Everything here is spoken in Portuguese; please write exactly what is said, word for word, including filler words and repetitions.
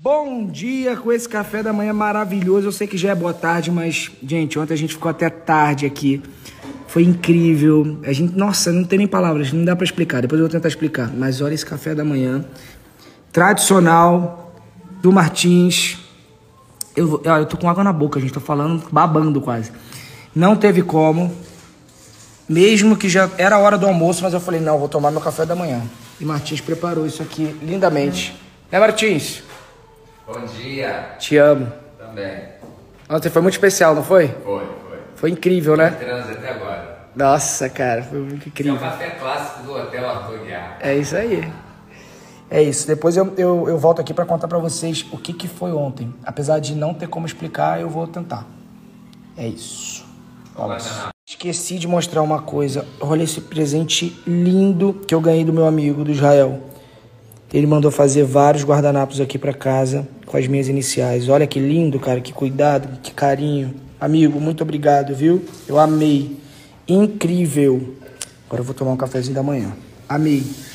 Bom dia com esse café da manhã maravilhoso. Eu sei que já é boa tarde, mas, gente, ontem a gente ficou até tarde aqui. Foi incrível. A gente, nossa, não tem nem palavras, não dá pra explicar. Depois eu vou tentar explicar. Mas olha esse café da manhã. Tradicional do Martins. Eu, eu tô com água na boca, gente. Tô falando, babando quase. Não teve como. Mesmo que já era a hora do almoço, mas eu falei, não, vou tomar meu café da manhã. E Martins preparou isso aqui lindamente. Né, Martins? Bom dia. Te amo. Também. Ontem foi muito especial, não foi? Foi, foi. Foi incrível, né? Transa até agora. Nossa, cara, foi muito incrível. É o café clássico do Hotel Arthur Guiar. É isso aí. É isso. Depois eu, eu, eu volto aqui pra contar pra vocês o que, que foi ontem. Apesar de não ter como explicar, eu vou tentar. É isso. Vamos. Esqueci de mostrar uma coisa. Olha esse presente lindo que eu ganhei do meu amigo, do Israel. Ele mandou fazer vários guardanapos aqui pra casa com as minhas iniciais. Olha que lindo, cara. Que cuidado, que carinho. Amigo, muito obrigado, viu? Eu amei. Incrível. Agora eu vou tomar um cafezinho da manhã. Amei.